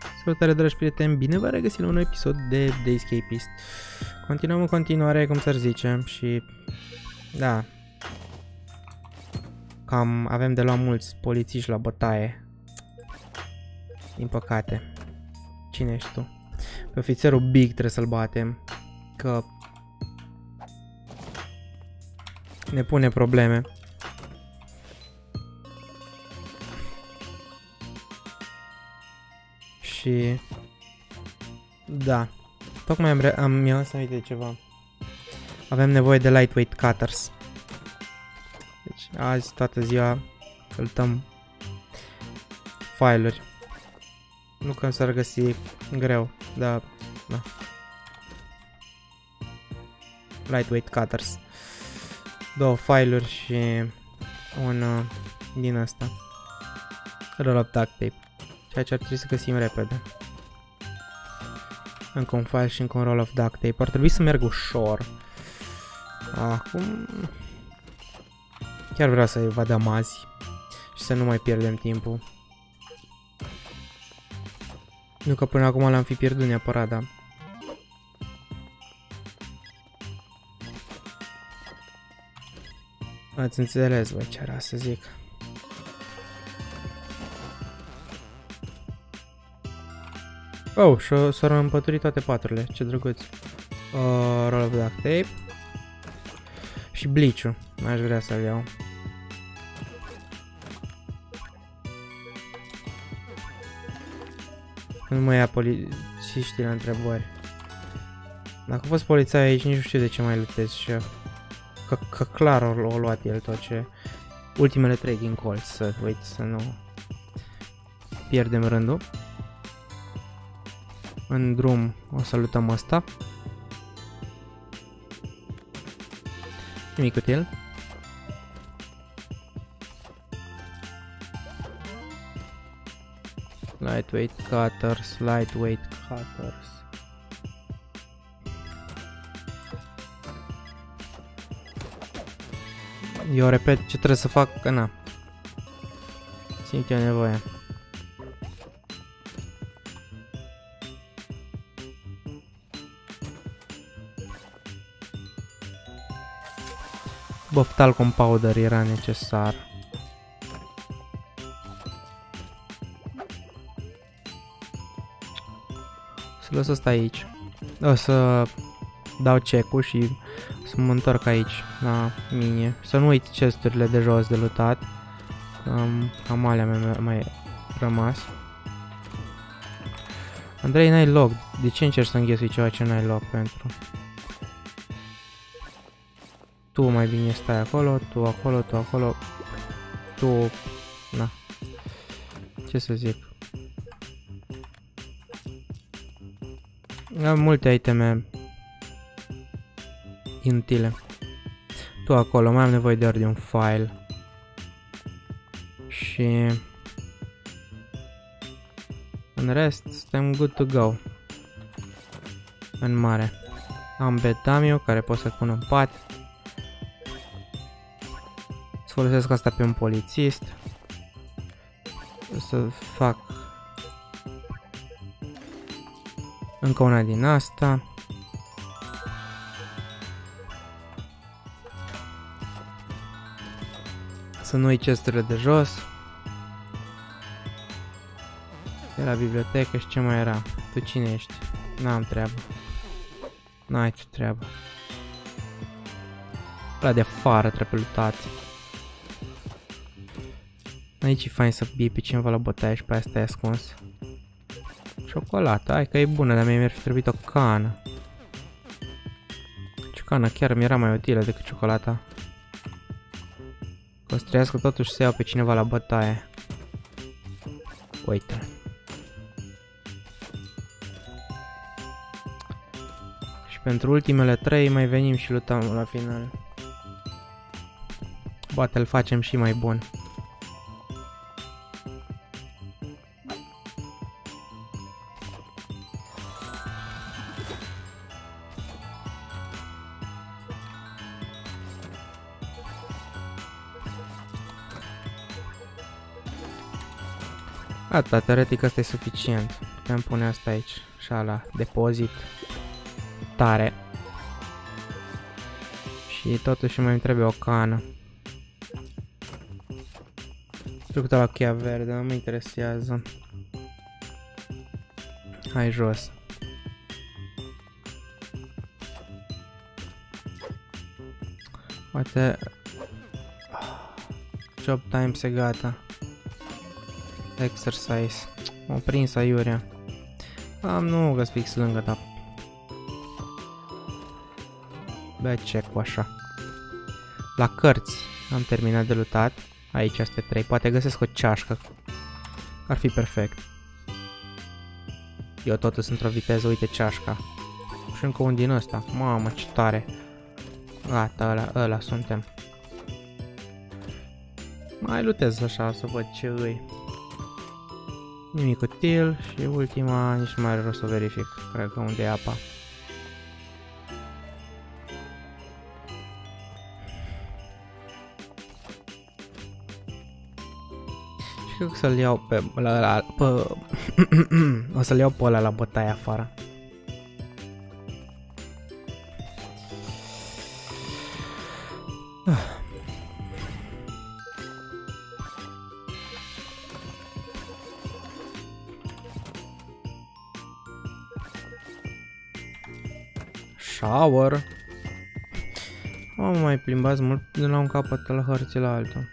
Salutare, dragi prieteni, bine v-am regăsit la un nou episod de The Escapist. Continuăm în continuare, cum să zicem, și... da... cam avem de luat mulți polițiști la bătaie. Din păcate. Cine ești tu? Pe ofițerul Big trebuie să-l batem. Că... ne pune probleme. Și... da. Tocmai mi-am să uite de ceva. Avem nevoie de lightweight cutters. Deci azi toată ziua căltăm file-uri. Nu că s-ar găsi greu, dar da. Lightweight cutters. 2 file-uri și un din asta. Roll of duct tape. Ceea ce ar trebui să găsim repede. Încă un file și încă un roll of duct tape. Ar trebui să merg ușor. Acum... chiar vreau să evadăm azi. Și să nu mai pierdem timpul. Nu că până acum l-am fi pierdut neapărat, da. Ați înțeles, voi, ce era să zic. Oh, și s-au împăturit toate paturile, ce drăguț. Roll of duct tape. Și bleach-ul, aș vrea să-l iau. Nu mă ia polițiștii la întrebări. Dacă a fost polițai aici, nici nu știu de ce mai luptez, șef. Că clar o luat el tot ce... ultimele 3 din colț, să uite, să nu pierdem rândul. În drum o să luptăm ăsta. Nimic util. Lightweight cutters, lightweight cutters. Eu repet ce trebuie să fac, că na. Simt eu nevoie. Buff talcum powder era necesar. Să las asta aici. O să dau check-ul și să mă întorc aici la mine. Să nu uit chesturile de jos de lootat. Cam alea mi-a mai rămas. Andrei, n-ai loc. De ce încerci să înghesui ceva ce n-ai loc pentru? Tu mai bine stai acolo, tu acolo, tu acolo. Tu... na. Ce să zic? Am multe iteme inutile. Tu acolo, mai am nevoie doar de un file. Și... în rest, suntem good to go. În mare. Am bedamiu care pot să pun în pat. Să folosesc asta pe un polițist. Să fac încă una din asta. Să nu uit chesturile de jos. Era bibliotecă și ce mai era? Tu cine ești? N-am treabă. N-ai tu treabă. Ăla de afară trebuie luptat. Aici e fain să bii pe cineva la bătaie și pe aia stai ascuns. Ciocolată, hai că e bună, dar mi-ar fi trebuit o cană. Ciocană chiar mi era mai utilă decât ciocolata. Că o să trăiască totuși să iau pe cineva la bătaie. Uite. Și pentru ultimele 3 mai venim și luptăm la final. Poate îl facem și mai bun. Gata, teoretic asta e suficient. putem pune asta aici. Așa la depozit. Tare. Și totuși mai îmi trebuie o cană. Trecută la cheia verde, nu mă interesează. Hai jos. Poate... Job time se gata. Exercise. M-a prins aiurea. Am nu găs fix lângă, dar... Bă, ce cu așa. La cărți am terminat de lutat. Aici este 3. Poate găsesc o ceașcă. Ar fi perfect. Eu tot sunt într-o viteză, uite ceașca. Și încă un din ăsta. Mamă, ce tare. Gata, ăla suntem. Mai lutez așa, să văd ce îi. Nimic util și ultima, nici nu mai are rost să verific. Cred că unde e apa. Și cred că să-l iau pe... o să-l iau pe ăla la bătaie afară. Shower. Mă mai plimbați mult de la un capăt la hărții la altul.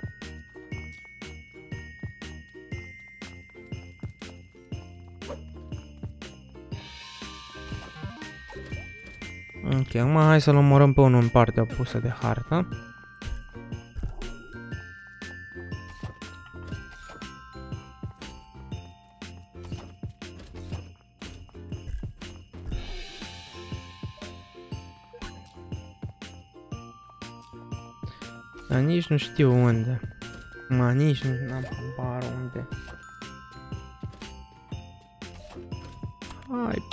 Ok, acum hai să-l omorâm pe unul în partea opusă de hartă. Dar nici nu știu unde. Nici nu am habar unde. Hai.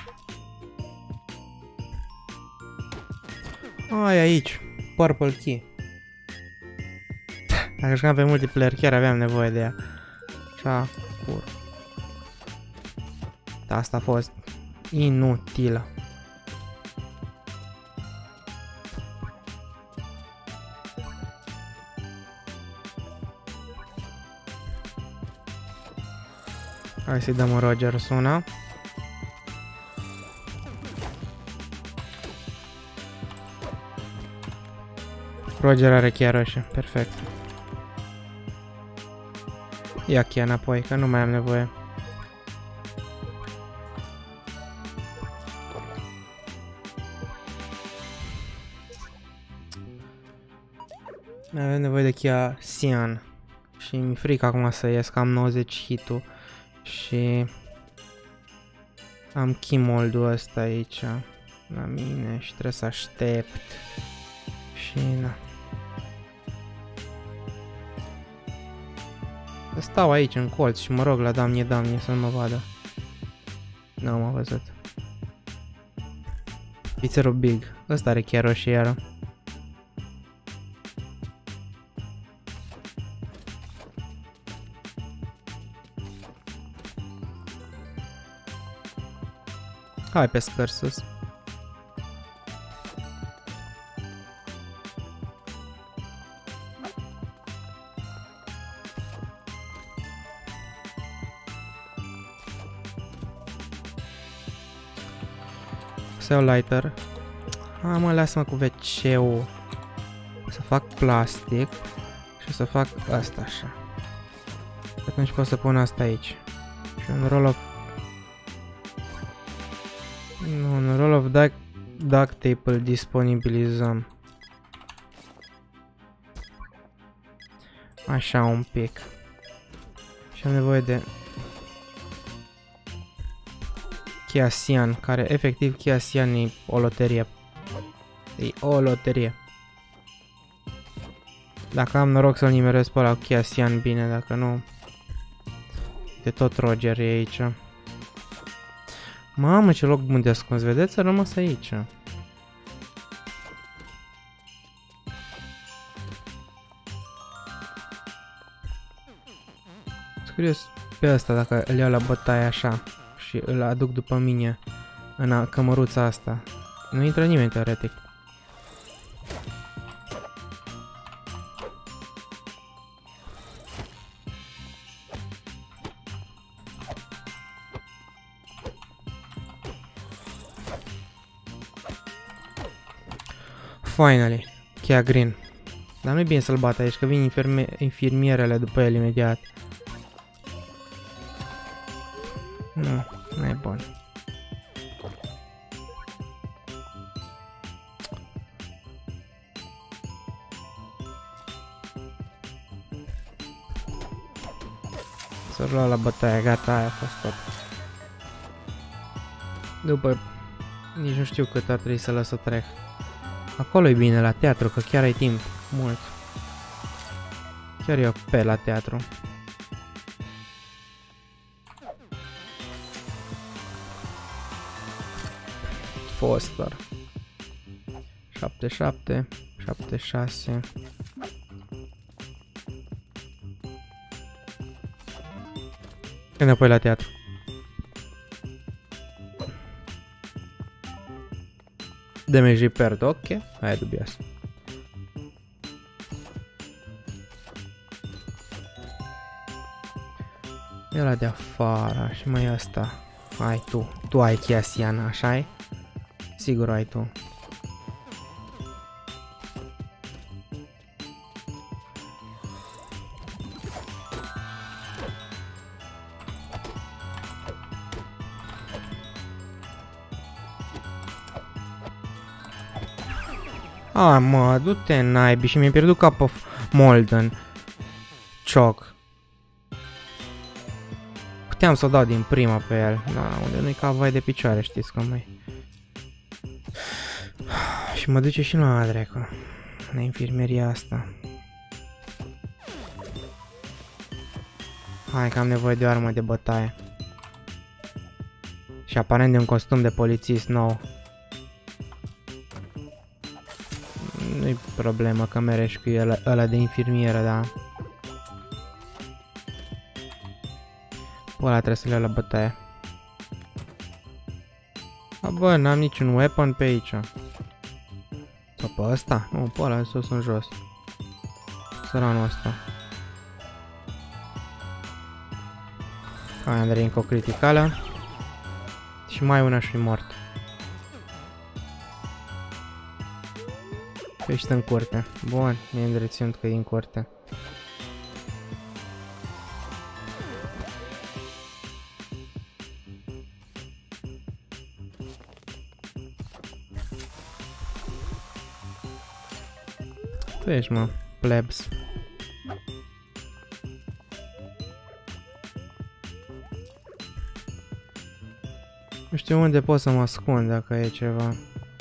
Hai aici. Purple key. Dacă jucam pe multiplayer chiar aveam nevoie de ea. Așa, cur. Dar asta a fost inutilă. Hai să-i dăm un Roger una. Roger are cheia roșie, perfect. Ia cheia înapoi, că nu mai am nevoie. Mai avem nevoie de cheia Cyan. Și mi-e frică acum să ies, că am 90 hit-ul. Și am key mold-ul ăsta aici la mine și trebuie să aștept. Și na. Stau aici în colț și mă rog la damnie să nu mă vadă. Nu m-a văzut. Pizzeru Big. Ăsta are chiar roșie iară. Hai pe scări sus. Să iau lighter. Mă, lasă-mă cu WC-ul. Să fac plastic. Și să fac asta așa. Atunci pot să pun asta aici. Și un roll of... un roll of duct tape îl disponibilizăm. Așa un pic. Și am nevoie de cheia Cyan, care efectiv cheia Cyan e o loterie. E o loterie. Dacă am noroc să-l nimeresc pe ăla cu cheia Cyan, bine, dacă nu... De tot Roger e aici. Mamă, ce loc bun de ascuns, vedeți? Să rămas aici. Sunt curios pe ăsta dacă îl iau la bătaie așa. Și și îl aduc după mine în cămăruța asta. Nu intră nimeni teoretic. Finally, cheia green. Dar nu-i bine să-l bat aici, că vin infirmierele după el imediat. Nu e bun. S-a luat la bătaie, gata, aia a fost tot. După, nici nu știu cât ar trebui să lăs să trec. Acolo e bine, la teatru, că chiar ai timp. Mult. Chiar eu pe la teatru. Foster. 77, 76. Înapoi la teatru. Damage repaired, ok. Aia e dubios. E ăla de afară și mai asta. Ai tu. Tu ai cheia Siana, așa-i? Sigur ai tu. Ah, mă, du-te naibii și mi-ai pierdut Cup of Molden. Choc. Puteam să o dau din prima pe el. Da, unde nu-i ca vai de picioare, știți cum e. Și mă duce și la dracu. La infirmeria asta. Hai că am nevoie de o armă de bătaie. Și aparent de un costum de polițist nou. Nu-i problemă că merești cu ăla de infirmieră, da. Pe ăla trebuie să le iau la bătaie. A, bă, n-am niciun weapon pe aici. Sau pe ăsta? Nu, pe ăla sus în jos. Săranul ăsta. Hai, Andrei, încă o criticală. Și mai una și mort. Ești în curte. Bun, mi-e îndreținut că e în curte. Tu ești, mă, plebs. Nu știu unde pot să mă ascund dacă e ceva.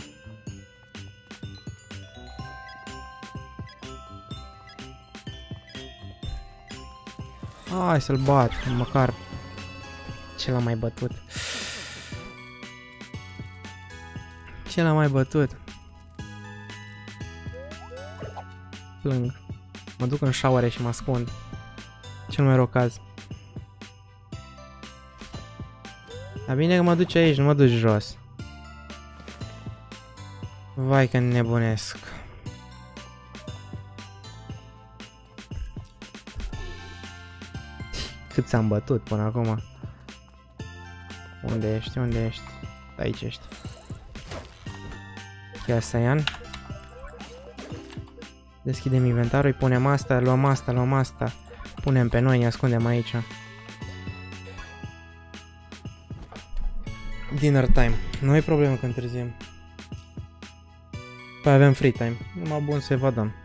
Hai să-l bat, măcar ce l-a mai bătut. Ce l-a mai bătut? Plâng. Mă duc în șaure și mă ascund. Cel mai rău caz. Dar bine că mă duci aici, nu mă duci jos. Vai că nebunesc. Cât ți-am bătut până acum? Unde ești? Unde ești? Aici ești. Ia Saiyan. Deschidem inventarul, îi punem asta, luăm asta, luăm asta. Punem pe noi, ne ascundem aici. Dinner time. Nu e problemă că întârziem. Păi avem free time. Numai bun să evadăm.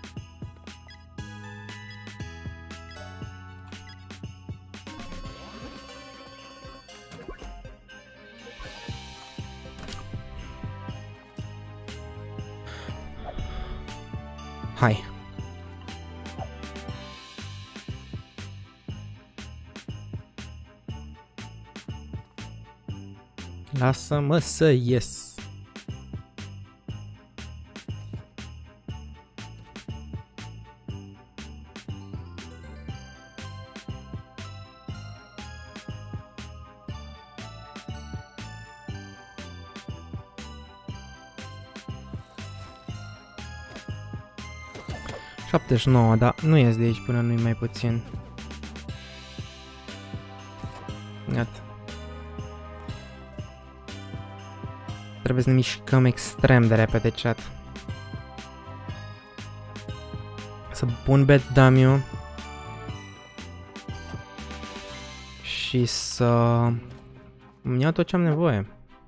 Hai. Lasă-mă să ies. 79, dar nu ies de aici până nu-i mai puțin. Iată. Trebuie să ne mișcăm extrem de repede, chat. Să pun bed dummy-ul. Și să îmi iau tot ce am nevoie.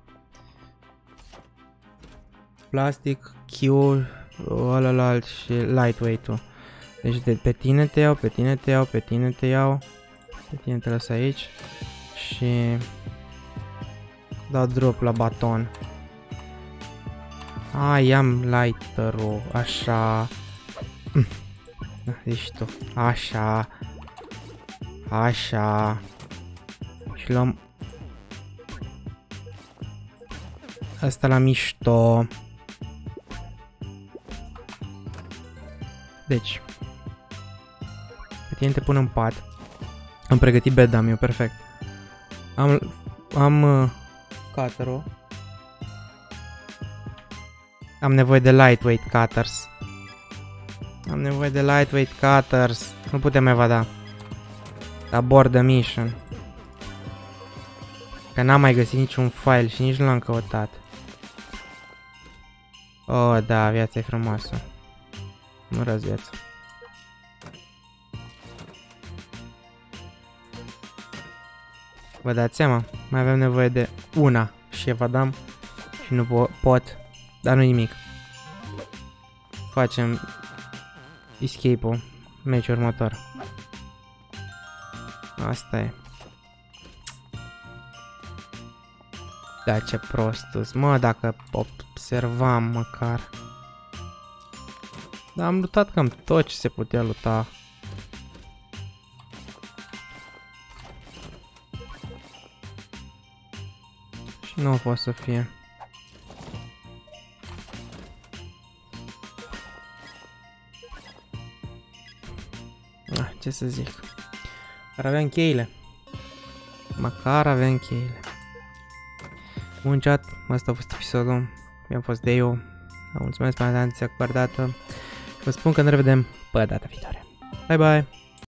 Plastic, Q, ălălalt și lightweight-ul. Deci pe tine te iau, pe tine te iau, pe tine te iau. Pe tine te las aici. Și dau drop la baton. I-am lighter-ul, așa. Zici tu, așa. Așa. Și luăm asta la mișto. Deci pe tine te pun în pat. Am pregătit bed dummy-ul, perfect. Am cutter-ul. Am nevoie de lightweight cutters. Am nevoie de lightweight cutters. Nu putem mai vada. Abort the mission. Că n-am mai găsit niciun file și nici nu l-am căutat. Oh, da, viața e frumoasă. Nu răzi viața. Vă dați seama? Mai avem nevoie de una și evadam și nu pot, dar nu nimic. Facem escape-ul, meciul următor. Asta e. Da, ce prostus. Mă, dacă observam măcar. Dar am luptat cam tot ce se putea luta. Și nu a fost să fie. Ce să zic. Dar aveam cheile. Măcar aveam cheile. Bun chat, asta a fost episodul. Mi-am fost de eu. Vă mulțumesc pentru atenția acordată. Vă spun că ne revedem pe data viitoare. Bye bye!